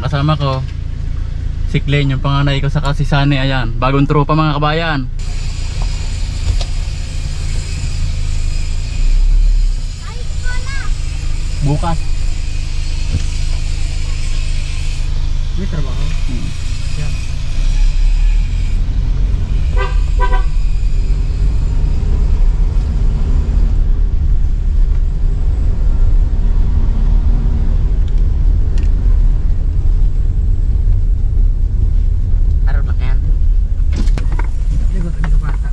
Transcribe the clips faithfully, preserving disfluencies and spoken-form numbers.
kasama ko. Si Glenn, yung panganay ko, saka si Sunny. Ayan, bagong tropa mga kabayan. Bukas. May trabaho. Hmm. Yeah. Araw lang yan. Hindi ko hindi ko bata.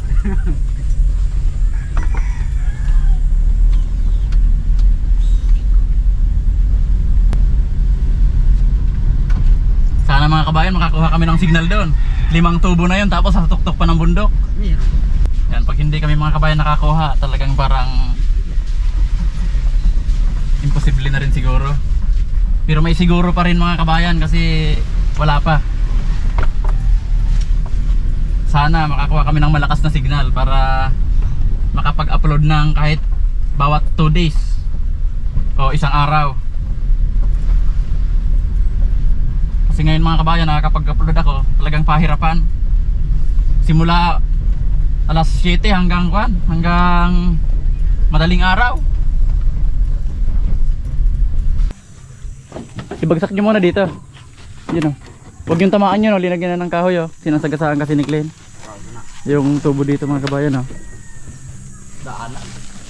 Sana mga kabayan makakuha kami ng signal doon. Limang tubo na yun, tapos sa tuktok pa ng bundok. Meron. Yan, pag hindi kami mga kabayan nakakuha, talagang parang imposible na rin siguro. Pero may siguro pa rin mga kabayan kasi wala pa. Sana makakuha kami ng malakas na signal para makapag-upload ng kahit bawat two days o isang araw. Kasi ngayon mga kabayan, nakakapag-upload ako, talagang pahirapan. Simula alas siyete hanggang kwan, hanggang madaling araw. Ibagsak nyo muna dito. Yun o. Huwag yung tamaan nyo, no? Linagyan na ng kahoy o. Sinasagasaan kasi ni Glenn yung tubo dito mga kabayan o. Daanan.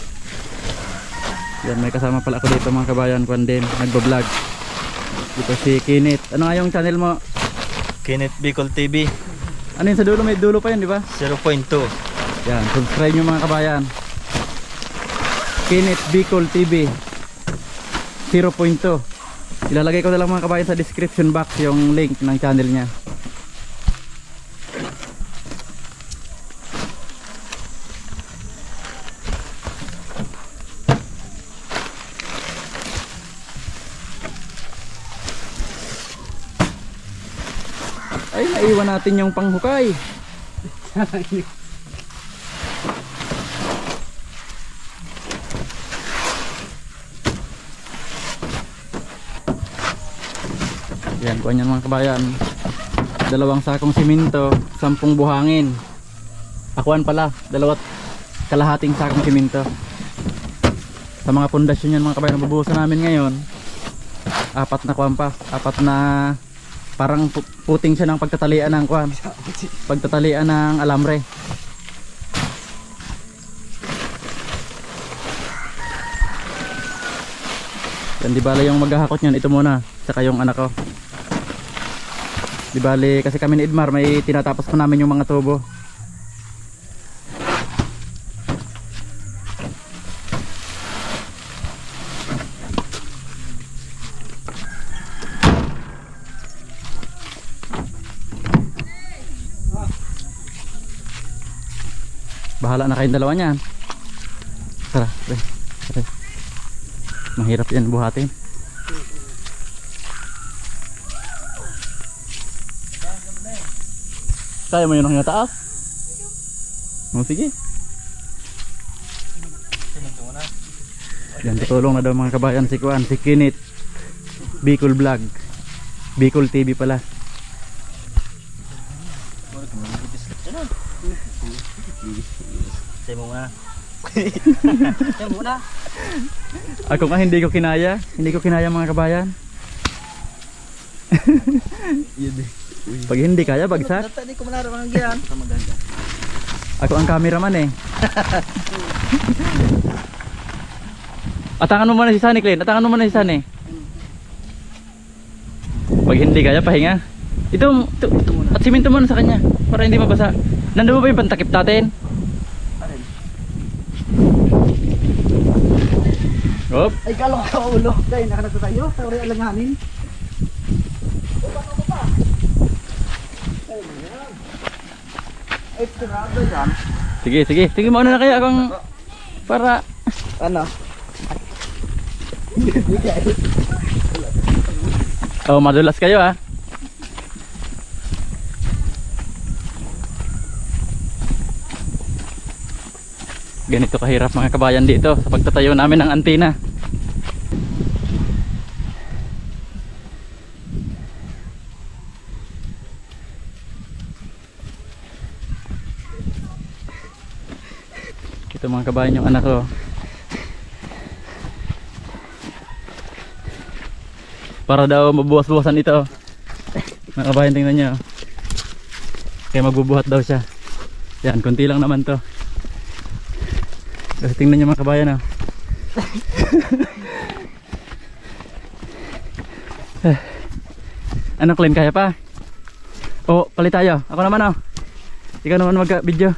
Yan, may kasama pala ako dito mga kabayan, kwan din, nagbablog. Dito si Kenneth. Ano nga yung channel mo? Kenneth Bicol T V. Ano yun sa dulo? May dulo pa yun, di ba? zero point two. Yan, subscribe nyo mga kabayan. Kenneth Bicol T V zero point two. Ilalagay ko na lang mga kabayan sa description box yung link ng channel niya. Ay, naiwan natin yung panghukay. Yan, kuha niyan mga kabayan. Dalawang sakong siminto, sampung buhangin. Akuan pala, dalawat kalahating sakong siminto. Sa mga pundasyon yan mga kabayan, bubuhusan namin ngayon. Apat na kuwan pa, apat na parang puting siya ng pagtatalian ng kuwan, pagtatalian ng alambre. Yan, di bale yung maghahakot nyan, ito muna, saka yung anak ko. Di bale kasi kami ni Edmar may tinatapos pa namin yung mga tubo. Bahala na kayong dalawa niyan. Tara, tara, tara. Mahirap yan buhatin. Kaya mo yun ang taas? O sige. Yan, tutulong na daw mga kabayan si Kuan, si Kenneth Bicol Vlog, Bicol T V pala. Saya muna. Yan muna. Ako nga hindi ko kinaya, hindi ko kinaya mga kabayan. Pag hindi kaya, bagsak. Hindi ko manarang ang giyan. Ako ang cameraman eh. Atangan mo muna si Sunny, Glenn. Atangan mo muna si Sunny. Pag hindi kaya, pahinga. Ito, ito, ito at siminto muna sa kanya para hindi mabasa. Nandun mo ba yung pantakip natin? Hop. Ay, kala ko sa ulo. Dahil nakanagto tayo. Sorry, alanganin. Ay, sarado yan. Sige, sige. Sige, mauna na kaya akong para Ano? oh, madulas kayo ah. Ganito kahirap mga kabayan dito sa pagtatayo namin ng antena. Ito mga kabayan yung anak ko. Para daw mabuwas-buwasan ito. Mga kabayan, tingnan nyo. Kaya magbubuhat daw siya. Yan, konti lang naman to. Kasi tingnan nyo mga kabayan, oh. Ano, Clean, kaya pa? O, palit tayo. Ako naman, oh. Ikaw naman mag-video.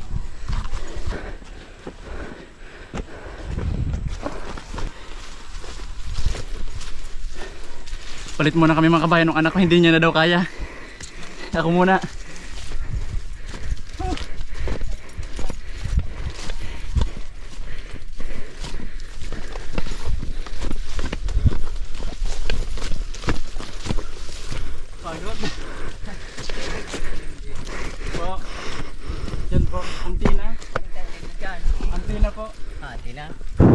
Palit muna kami mga kabayan. Nung anak ko hindi niya na daw kaya. Ako muna. Pagod. Po. Yan po. Antina. Antina po. Ah, tina.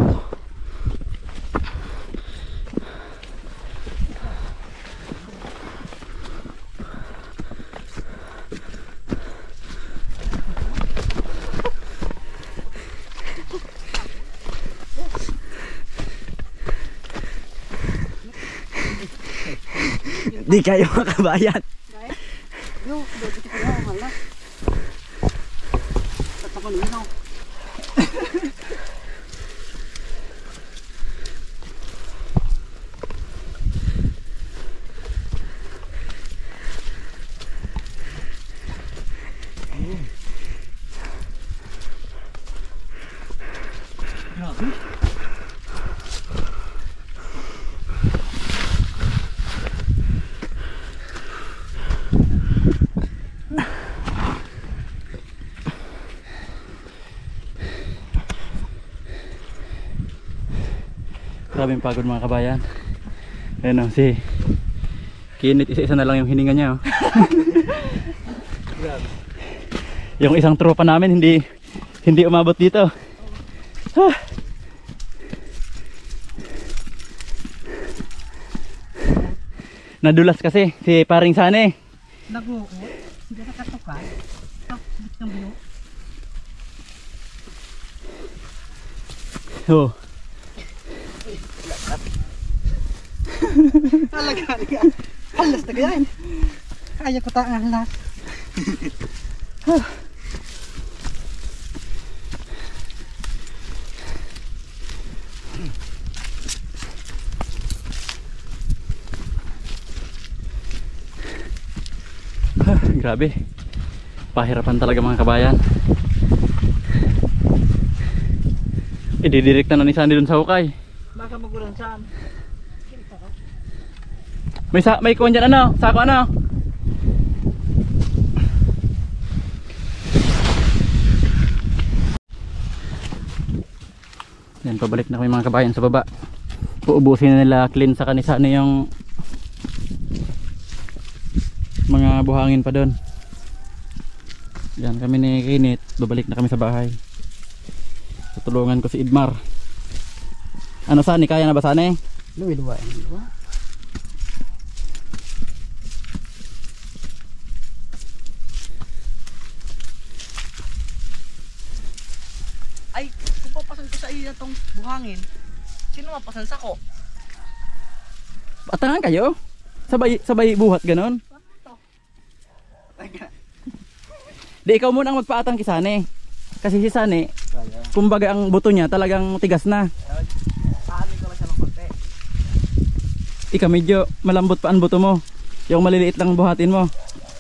Di kayo mga kabayan. Yo, dito ko na hala. Tatapon mo na. Grabing pagod mga kabayan. Ayan o, si Kinit, isa-isa na lang yung hininga niya, oh. Yung isang tropa namin hindi hindi umabot dito. Ah. Nadulas kasi si paring Sane. Naguot, hindi nakatukan. Tapos ng biyo. Oh. Talaga niya. Halas na ganyan. Kaya ko taang halas. Ah, grabe. Pahirapan talaga mga kabayan. Ididirect na ni Sandy dun sa hukay. Baka magulang saan. May sa may kuwan dyan, ano? Sako ano? Yan, pabalik na kami mga kabayan sa baba. Uubusin na nila Clean sa kanisa na yung mga buhangin pa doon. Yan, kami ni Kinit. Babalik na kami sa bahay. Tutulungan ko si Idmar. Ano, Sani? Kaya na ba, Sani? Luwi-luwa. Ay, kung papasan ko sa iyo itong buhangin, sino mapasan sa ko? Atangan kayo? Sabay, sabay buhat ganon? Di, ikaw muna ang magpaatang kay Sani. Kasi si Sani, kumbaga ang buto niya talagang tigas na. Paano ko lang siya ng konti? Ikaw medyo malambot pa ang buto mo. Yung maliliit lang buhatin mo.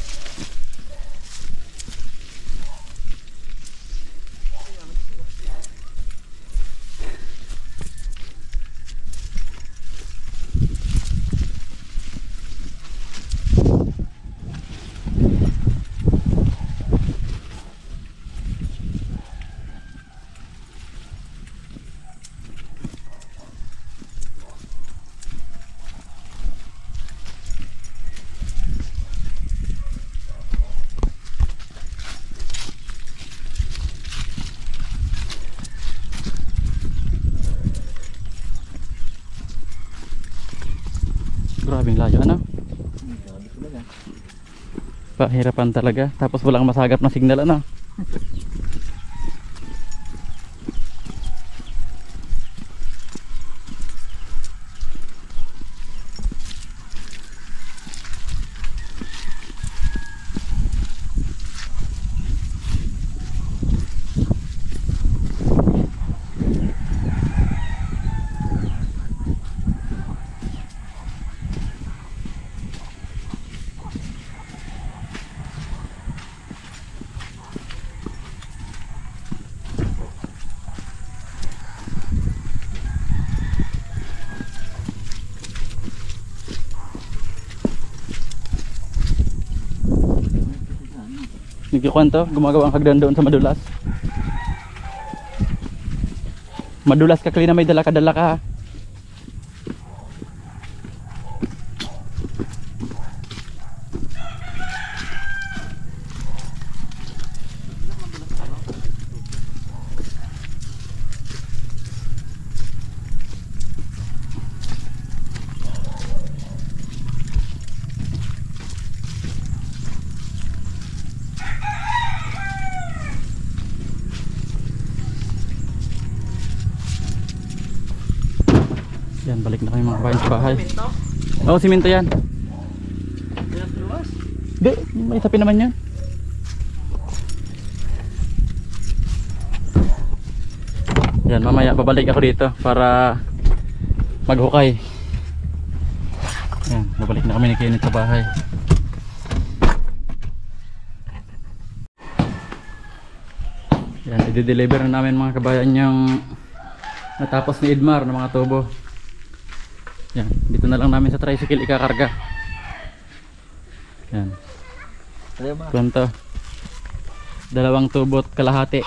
Grabing layo, ano? Pahirapan talaga. Tapos walang masagap na signal, ano? Nagkikuan to, gumagawa ang hagdan doon sa madulas. Madulas ka, Clean, na may dala ka dala ka ha. Yan, balik na kami mga kabayan sa bahay. Oo, oh, simento yan. Hindi, may tapi naman yan. Yan, mamaya babalik ako dito para maghukay. Yan, babalik na kami ni Kenneth sa bahay. Yan, i-deliver na namin mga kabayan yung natapos ni Edmar ng mga tubo. Yan, dito na lang namin sa tricycle ikakarga. Yan. Kunto. Dalawang tubo at kalahati.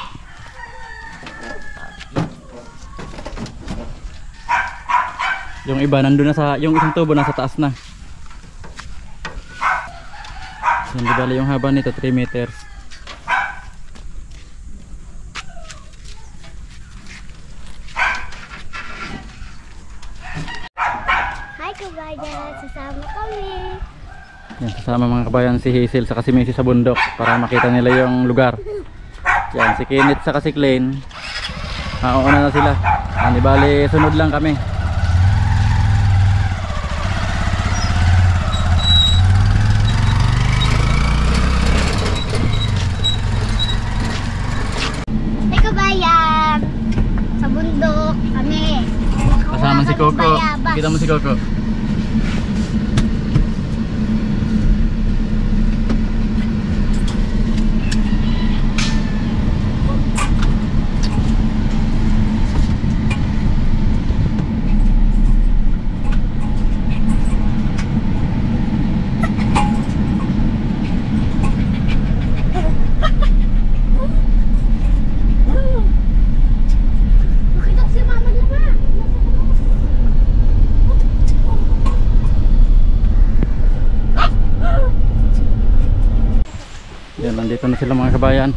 Yung iba nandun na sa, yung isang tubo nasa taas na. Yan, di bali yung haba nito three meters. Kabayan, sasama kami. Yan, sasama mga kabayan si Hazel sa si Macy sa bundok para makita nila yung lugar. Yan, si Kenneth sa si Clean. Mauna na sila. Yan, di bali sunod lang kami. Hey kabayan, sa bundok kami. Kasama si Coco. Kita mo si Coco. Nakita ko si mama naman. Yan, nandito na sila mga kabayan.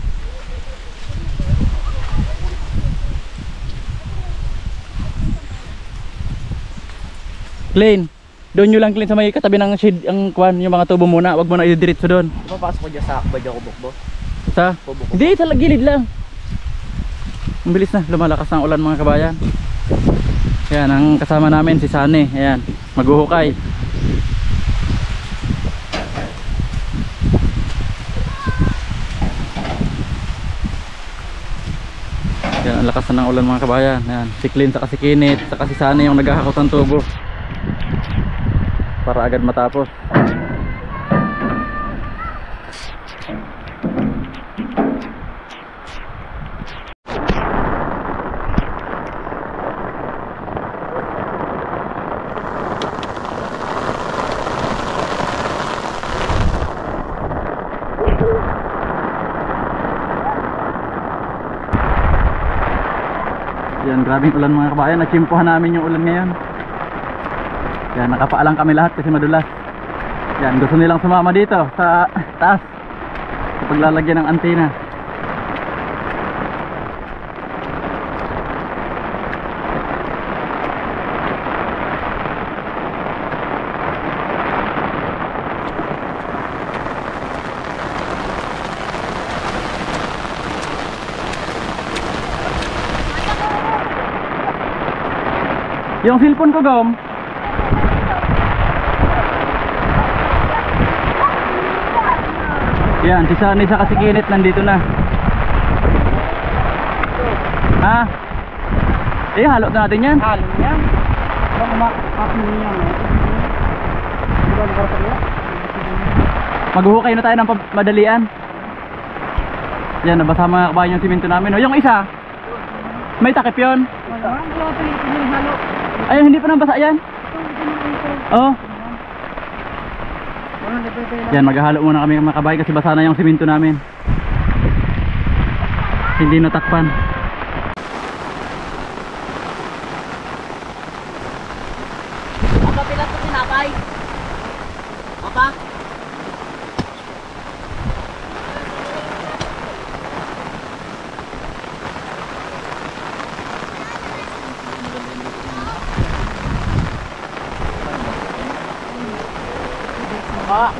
Clean, doon nyo lang Clean sa may katabi ng shed ang kwan, yung mga tubo muna. Wag mo na i-diretso doon. Papasok ko dyan sa badya ko bukbo. Sa? Hindi, sa gilid lang. Ang bilis na, lumalakas ang ulan mga kabayan. Ayan, ang kasama namin si Sane. Ayan, maghuhukay. Ayan, ang lakas na ng ulan mga kabayan. Ayan, si Clint, saka si Kenneth, saka si Sane yung naghahakot ng tubo para agad matapos. Yan, grabing ulan mga kabayan. Natsimpuhan namin yung ulan ngayon. Yan, nakapaalang kami lahat kasi madulas. Yan, gusto nilang sumama dito sa taas sa paglalagyan ng antena. Yung cellphone ko, Gom. Yan, si Sunny saka si Kenneth nandito na. Ha? Eh, halot na natin yan. Halo yan. Baka makapin yan. Maghuhukay na tayo ng pab- madalian. Yan, nabasa mga kabayan yung simento namin. O, yung isa, may takip yun. Ay, hindi pa nabasa yan. Oh. Yan, maghahalo muna kami mga kabayan kasi basa na yung simento namin. Hindi natakpan. Ang kapilat ko sinakay. Apa? Ah.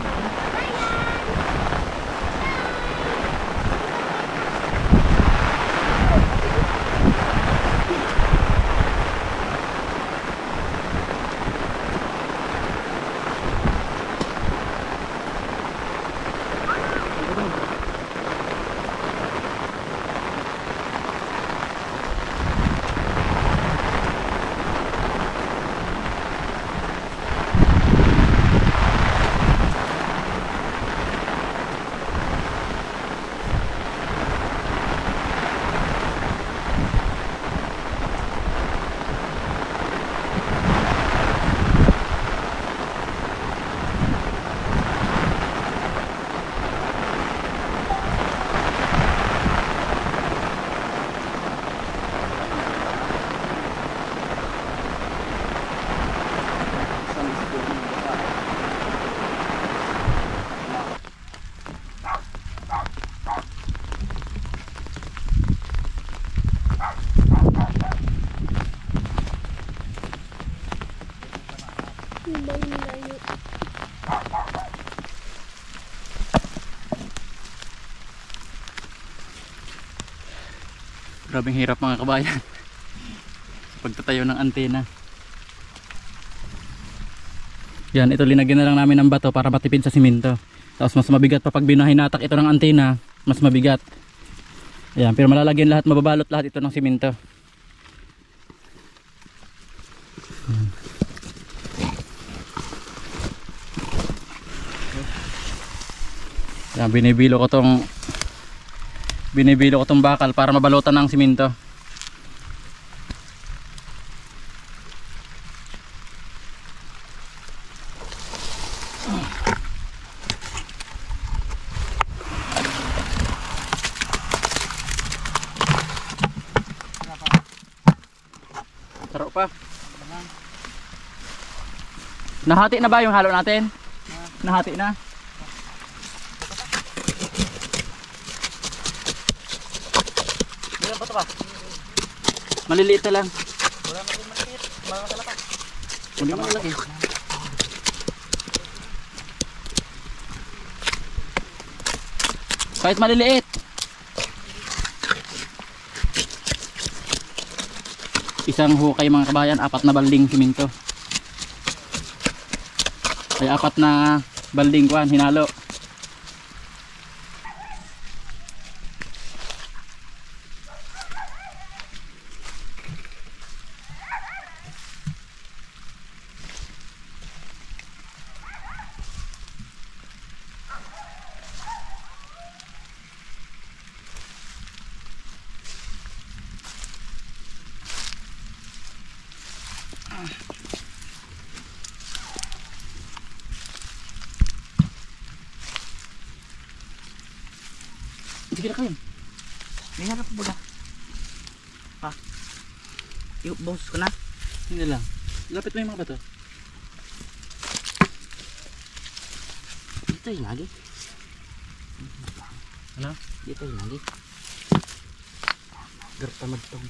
Grabing hirap mga kabayan pagtatayo ng antena. Yan, ito linagyan na lang namin ng bato para matipid sa simento. Tapos mas mabigat pa pag binahinatak ito ng antena, mas mabigat. Yan, pero malalagyan lahat, mababalot lahat ito ng simento. Yan, binibilo ko tong binibilo ko tong bakal para mabalutan ng simento. Taro pa. Nahati na ba yung halo natin? Nahati na. Maliliit na lang. Wala na rin maliliit. Malaki na pa. Hindi mo malaki. Kahit maliliit. Isang hukay mga kabayan, apat na balding simento. Ay apat na balding kuan hinalo. Sige na kayo. May harap po ba? Pa. Yung boss ko na. Hindi lang. Lapit mo yung mga bato. Dito yung lagi. Ano? Dito yung lagi. Gerta magtong.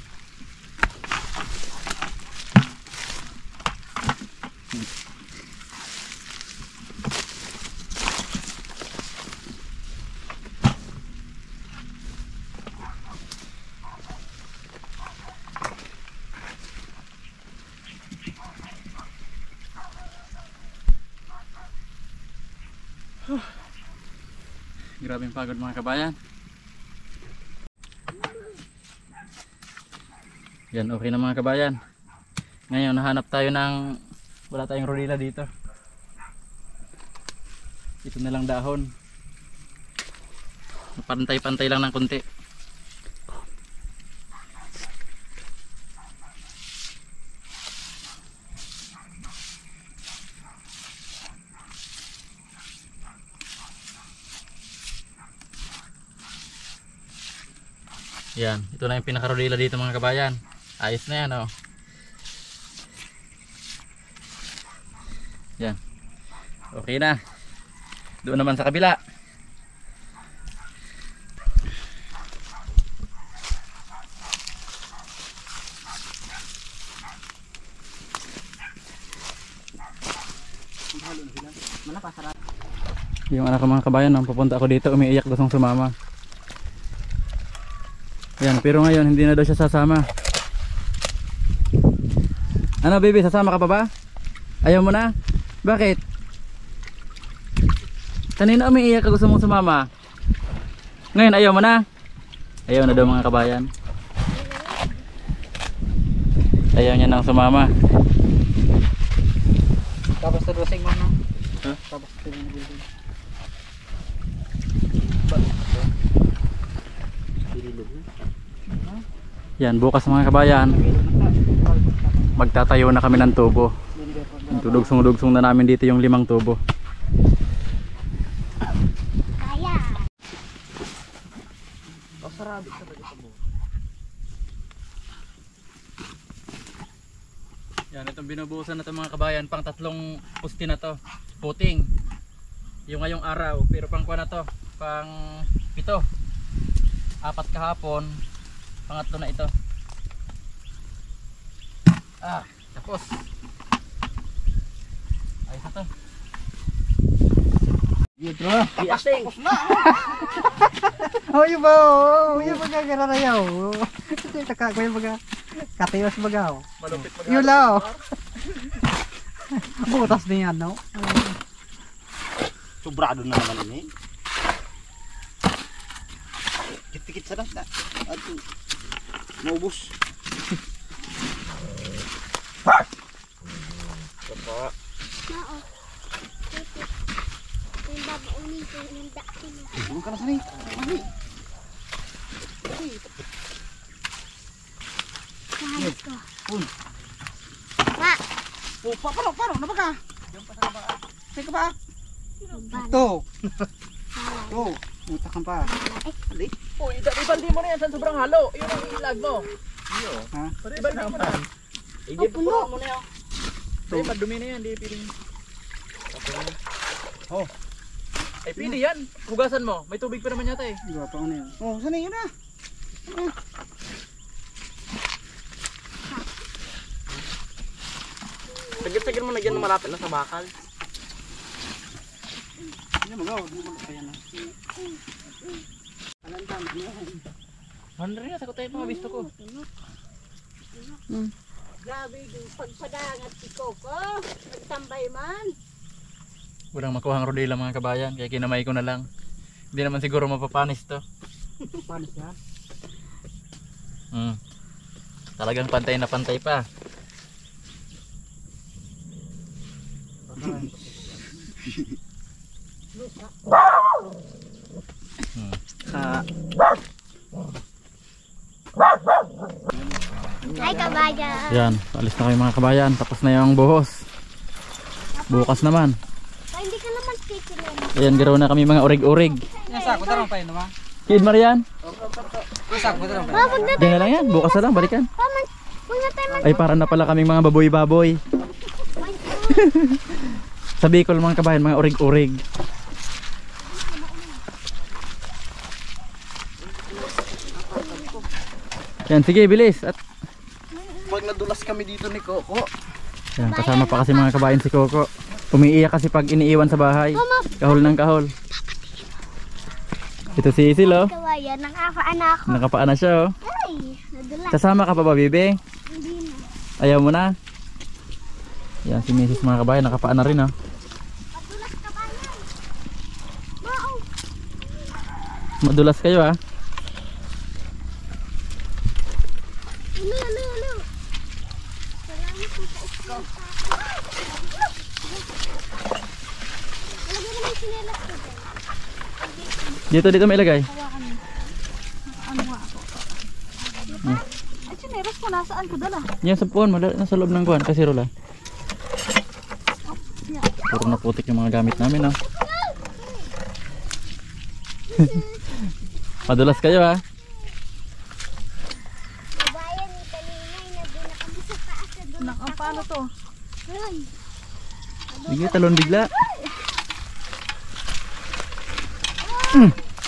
Grabing pagod mga kabayan. Yan, okay na mga kabayan. Ngayon nahanap tayo ng, wala tayong rodila dito. Ito na lang dahon. Pantay-pantay lang ng konti. Yan, ito na yung pinakarodila dito mga kabayan. Ayos na yan oh. Yan. Okay na. Doon naman sa kabila. Yung anak ko mga kabayan, nang pupunta ako dito, umiiyak daw siyang sumama. Yan, pero ngayon hindi na daw siya sasama. Ano baby, sasama ka pa ba? Ayaw mo na? Bakit? Kanina umiiyak ka, gusto mong sumama. Ngayon ayaw mo na? Ayaw na daw mga kabayan. Ayaw niya nang sumama. Tapos terusing mo na. Huh? Tapos terusing mo na. Yan, bukas mga kabayan, magtatayo na kami ng tubo. Dudugsong-dugsong na namin dito yung limang tubo. Kaya. Pasarabit sa taga mo. Yan, itong binubuhusan na ito mga kabayan, pang tatlong pusti na to, puting. Yung ngayong araw, pero pang kuha na to, pang pito. Apat kahapon, pangatlo na ito. Ah, tapos. Ayos na to. Yudro, tapos tapos na. Oh, yun ba? Oh, yun ba gagararayaw? Ito taka ko yung baga katayos baga. Malupit mag- Yun lao. Butas din yan, no? Sobrado na naman ini. Kit-kit sa na. Ato. Maubos. Nao. Yung babaunin ko yung dakin. Bulong ka na sani. Mami. Kahit ko. Uy. Ma. Oh, pa paano paano na ba ka? Yung pa sa ba? Sige ka ba? Ban. To. To. Muta ka pa. Ali. Uy, ibandi mo na yan, san sobrang halo. Yun ang ilag mo. Iyo. Ha? Ibandi mo na. Oh, puno. mo na yan. Ay, madumi na yan, di piling. Oh. Ay, pili yan. Hugasan mo. May tubig pa naman yata eh. Iba pa ano yan? Oh, sani yun na. Sagit-sagit mo na dyan malapit na sa bakal. Hindi magaw, hindi mo kaya na. Alantan, ano yan? Ano rin, sagot tayo mga bisto ko. Grabe yung pagpadangat si Coco. Nagtambay man. Walang makuha ang rodila mga kabayan, kaya kinamay ko na lang. Hindi naman siguro mapapanis to. Paano siya? Hmm. Talagang pantay na pantay pa. Hmm. Ah, Hi kabayan. Yan, alis na kayo mga kabayan. Tapos na yung buhos. Bukas naman. Oh, hindi ka naman kikilan. Ayan, garaw na kami mga urig-urig. nasa ko tarong pa yun naman. Kid Marian, Nasa ko tarong pa. Ma, wag na diyan na lang yan. Bukas na lang, balikan. taman. Wag na tayo mag- Ay, para na pala kaming mga baboy-baboy. Sa Bicol mga kabayan, mga urig-urig. Yan, sige, bilis. At Pag nadulas kami dito ni Coco. yan, kasama pa kasi mga kabayan si Coco. Umiiyak kasi pag iniiwan sa bahay. Kahol ng kahol. Ito si Isil, oh. Kabayan, nakapaan ako. Nakapaan na siya, oh. Ay, nadulas. Kasama ka pa ba, Bibi? Hindi na. Ayaw mo na? Yan, si Missus mga kabayan, nakapaan na rin, oh. Madulas kabayan. Mao. Madulas kayo, ah. Ulo, ulo, ulo. Salamat po sa isko. Lagyan naman sinelas ko dyan. Dito, dito may ilagay. Ano nga ako? Ay, chineros ko. Nasaan ko dala? Yan sa puwan, mala- nasa loob ng kuwan, kasi rula. Puro naputik yung mga gamit namin, oh. Madulas kayo, ah. ano to. Ay. Sige, talon bigla. Mm.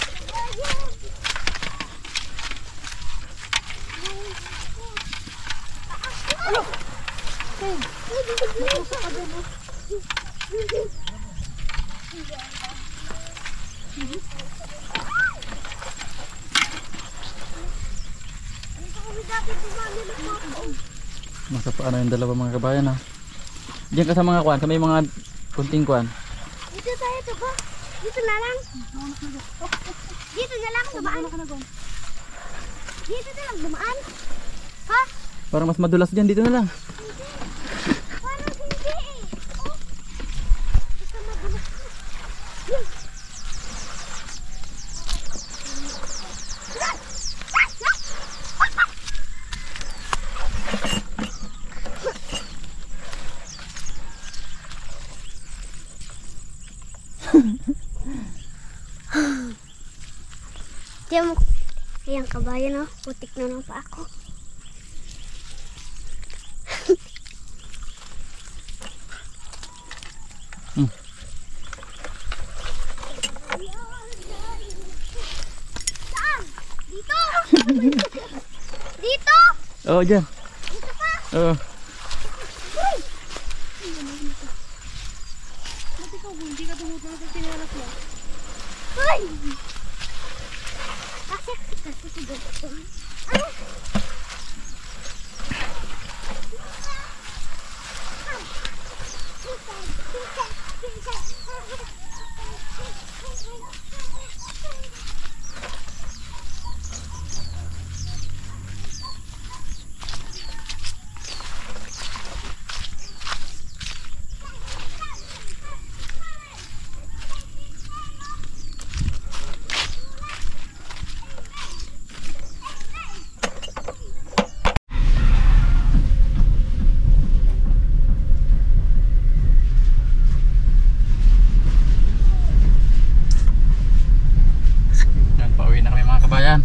Nasa paano yung dalawa mga kabayan ha. Diyan ka sa mga kuan, sa may mga kunting kuan. Dito tayo to ba? Dito na lang. Dito na lang dumaan. Dito na lang dumaan. Ha? Parang mas madulas diyan, dito na lang. Parang hindi eh. Oh. Basta magulas. Yun. Diyan mo. Ayan kabayan oh. Putik na lang pa ako. Hmm. Saan? Dito! Dito! Oo, diyan. Dito pa! Oo. Ba't ikaw, hindi ka tumutulog sa sinalas mo? Ay! Kasi, kasi siguro ito. Ano? Yan, pauwi na kami mga kabayan.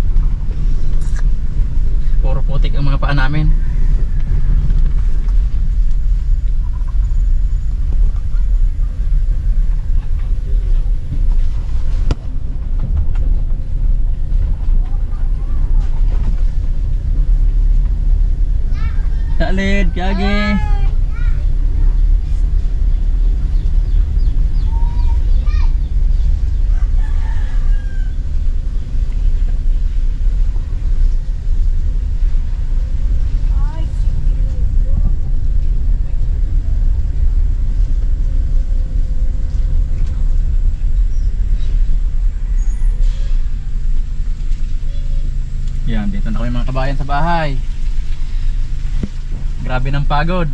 Puro putik ang mga paa namin. Khalid, Kage. Yan, dito na kami mga kabayan sa bahay. Grabe ng pagod.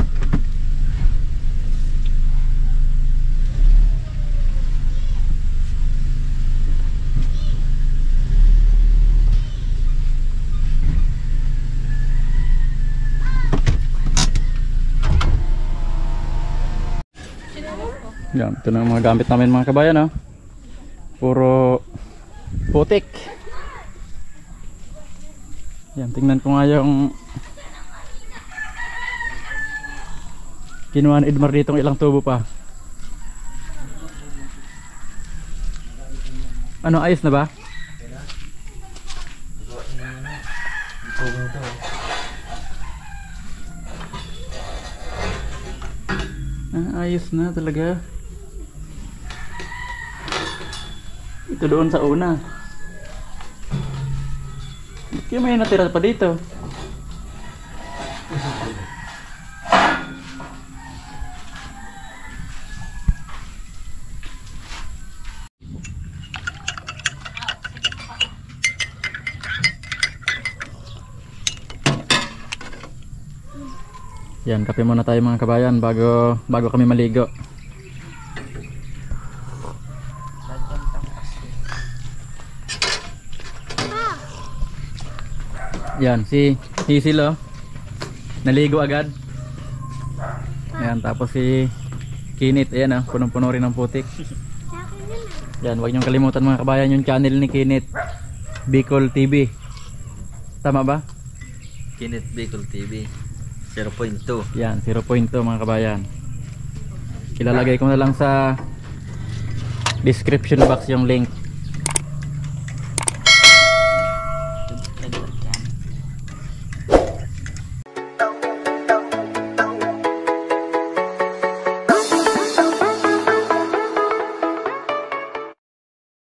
Yan, ito na ang mga gamit namin mga kabayan, oh. Puro putik. Yan, tingnan ko nga yung kinuha ni Edmar dito ng ilang tubo pa. Ano, ayos na ba? Ah, ayos na talaga. Ito doon sa una. Kaya may natira pa dito. Yan, kape muna tayo mga kabayan bago bago kami maligo. Yan, si Hisil oh. Naligo agad. Yan, tapos si Kinit, ayan oh, punong-puno rin ng putik. Yan, huwag niyong kalimutan mga kabayan yung channel ni Kinit, Bicol T V. Tama ba? Kinit Bicol T V. zero point two. Yan, zero point two mga kabayan. Ilalagay ko na lang sa description box yung link